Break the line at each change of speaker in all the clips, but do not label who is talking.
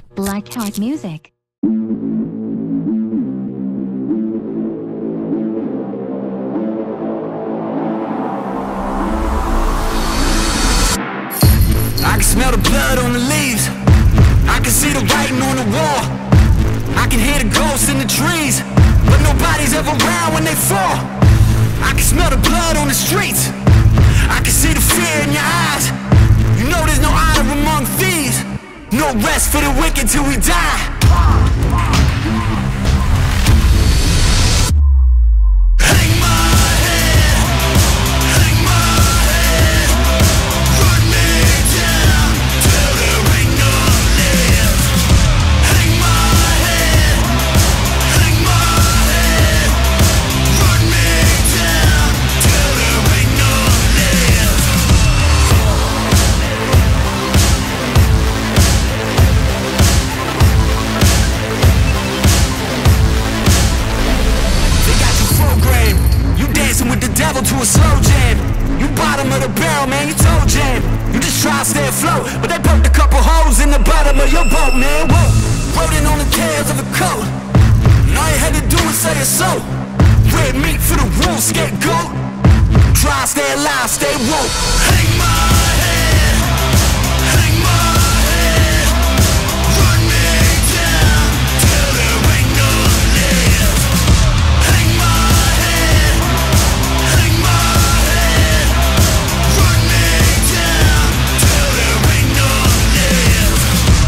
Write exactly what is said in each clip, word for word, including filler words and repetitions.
Blackheart Music.
I can smell the blood on the leaves. I can see the writing on the wall. I can hear the ghosts in the trees, but nobody's ever around when they fall. I can smell the blood on the streets. I can see the fear in your eyes. You know there's no honor among thieves. No rest for the wicked till we die. With the devil to a slow jam. You bottom of the barrel, man, you toe jam. You just try to stay afloat, but they poked a couple holes in the bottom of your boat, man. Whoa, floating on the tails of a coat, and all you had to do was say it so. Red meat for the wolf, scapegoat. Try to stay alive, stay woke. Hang my head, hang my head. Run me down till there ain't no left. Hang my head, hang my head. Run me down till there ain't no left.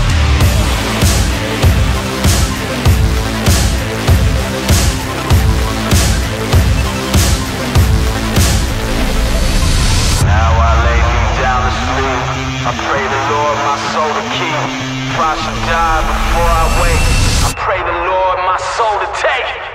Now I lay me down to sleep. I pray the Lord my soul to keep. If I should die before I wake, I pray the Lord my soul to take.